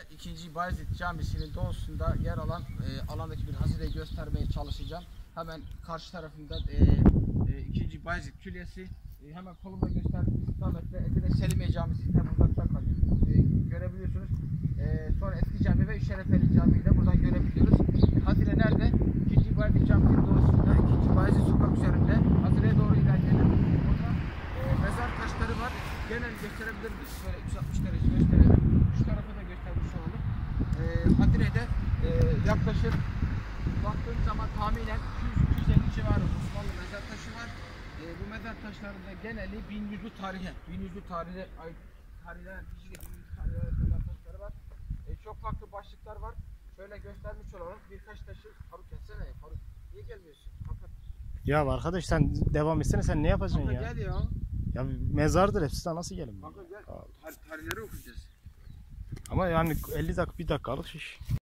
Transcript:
2. Bayezid Camisi'nin doğusunda yer alan alandaki bir hazineyi göstermeye çalışacağım. Hemen karşı tarafında 2. Bayezid Külliyesi, hemen kolumda gösterdiğim istikamette Edirne Selimiye Camisi hem uzakta kalıyor. Görebiliyorsunuz. Sonra Eski Cami ve Şerefeli Camii'yi de buradan görebiliyoruz. Hazine nerede? 2. Bayezid Camisi'nin doğusunda 2. Bayezid sokak üzerinde. Hazineye doğru ilerleyelim. Burada mezar taşları var. Genel gösterebilir miyiz? Şöyle 360 derece gösterelim. Şu tarafa da göstermiş olalım. Hazine'de yaklaşık baktığım zaman tahminen 200-250 civarı Osmanlı mezar taşı var. Bu mezar taşlarında geneli 1100'lü tarihe, 1100'lü tarihe ait tarihler, mezar taşları var. Çok farklı başlıklar var. Şöyle göstermiş olalım. Birkaç taşı. Faruk gelsene. Faruk niye gelmiyorsun? Kapat. Ya arkadaş sen devam etsene, sen ne yapacaksın Kanka ya? gel ya. Ya mezardır hepsi, sana nasıl gelin? Kanka gel. Tarihleri okuyacağız. Ama yani 50 dakika, 1 dakikalık iş.